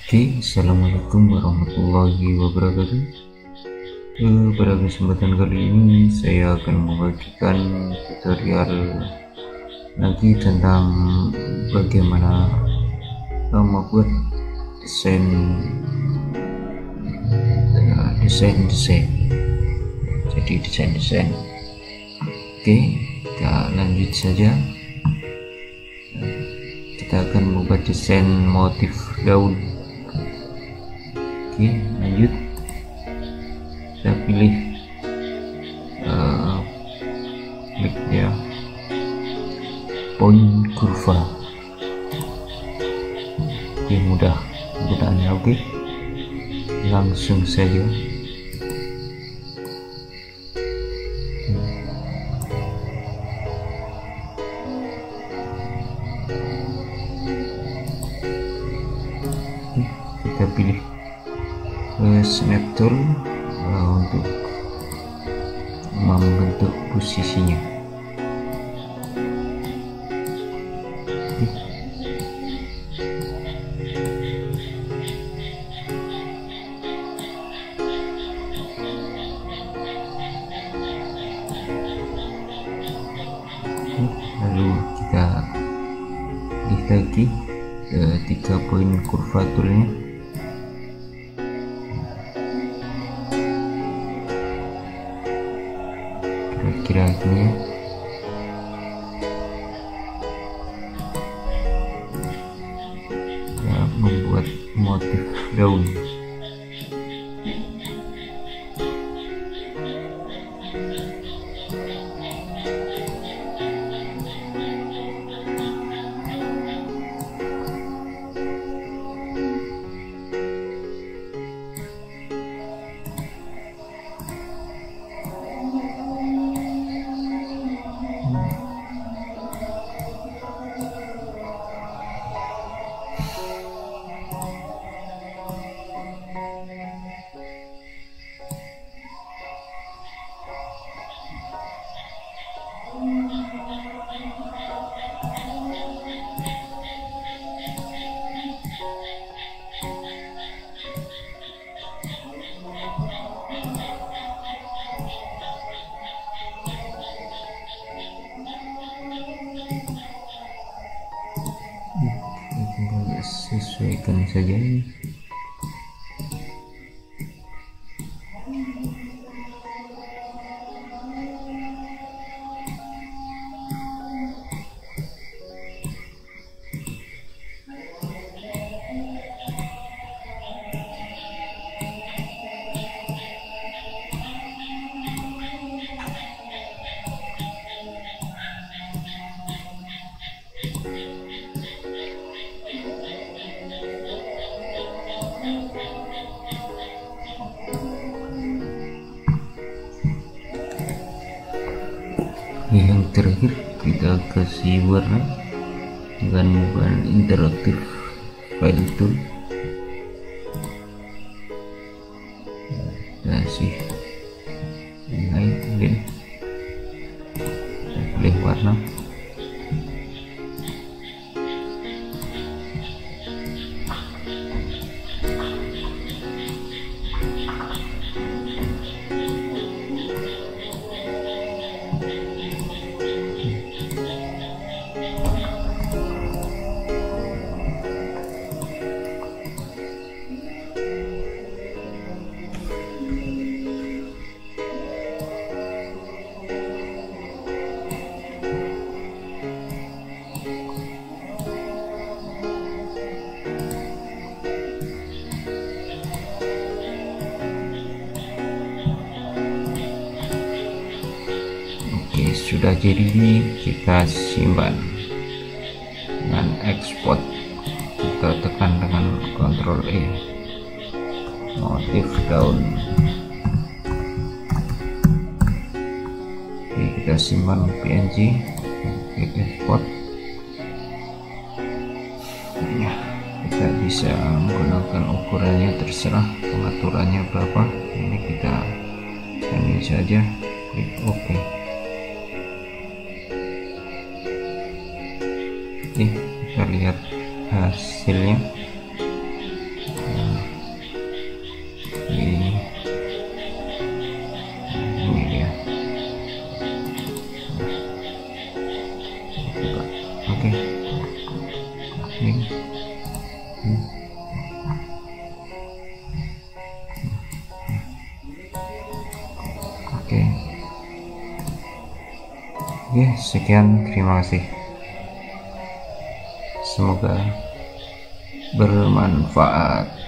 Oke, assalamualaikum warahmatullahi wabarakatuh. Pada kesempatan kali ini saya akan membagikan tutorial lagi tentang bagaimana membuat desain desain. Jadi desain. Oke, kita lanjut saja. Kita akan membuat desain motif daun. Oke, lanjut. Kita pilih klik ya point kurva. Oke, mudah penggunaannya. Oke, langsung saja. Kita pilih snap tool untuk membentuk posisinya. Lalu kita pilih lagi ke 3 poin kurva toolnya. Kira-kira gini ya, membuat motif daun. Sesuaikan saja ini. Yang terakhir kita kasih warna dengan menggunakan interaktif file tool. Kasih lain pilih warna. Sudah jadi, kita simpan dengan ekspor. Kita tekan dengan Ctrl E, motif daun. Oke, kita simpan PNG, klik ekspor. Ya, kita bisa menggunakan ukurannya, terserah pengaturannya berapa. Ini kita ini saja, klik OK. Oke, kita lihat hasilnya. suka. Oke. Ini. Oke. Oke, sekian, terima kasih. Semoga bermanfaat.